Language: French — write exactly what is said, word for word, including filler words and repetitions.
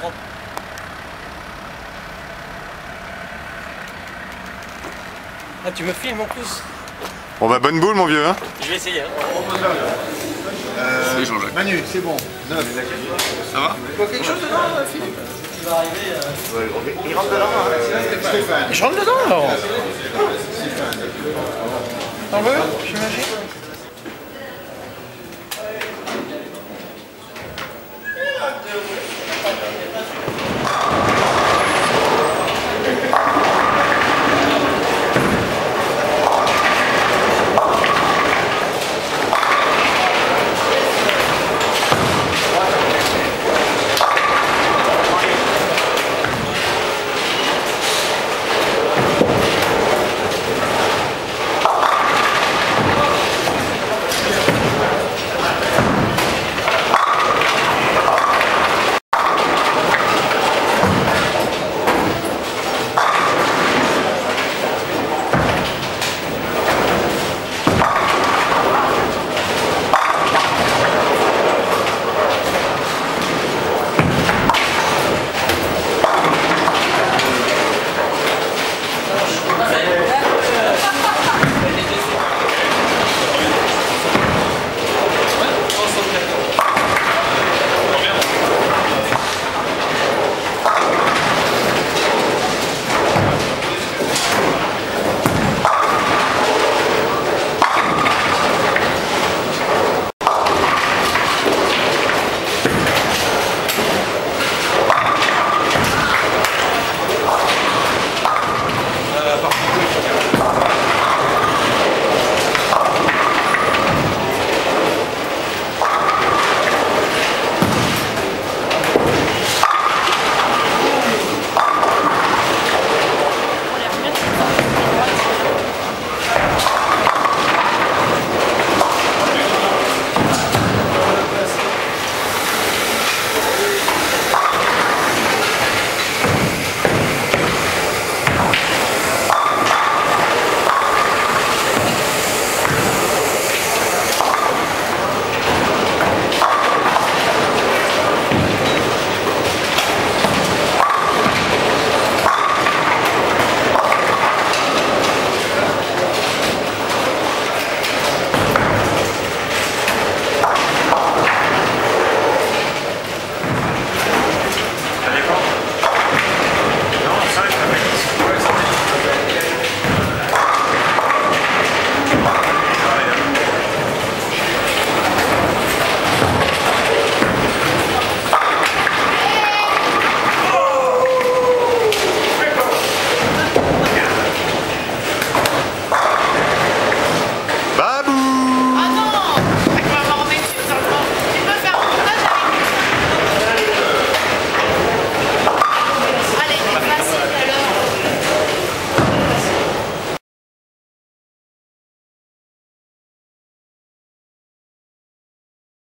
propre. Ah, tu me filmes en plus. Bon bah bonne boule mon vieux hein. Je vais essayer. Hein. Euh, Manu, c'est bon. neuf. Ça va? Il faut quelque chose dedans, Philippe? Il va arriver. Euh... Ouais, il rentre dedans, hein. Stéphane. Je rentre dedans alors. Stéphane. T'en veux, j'imagine?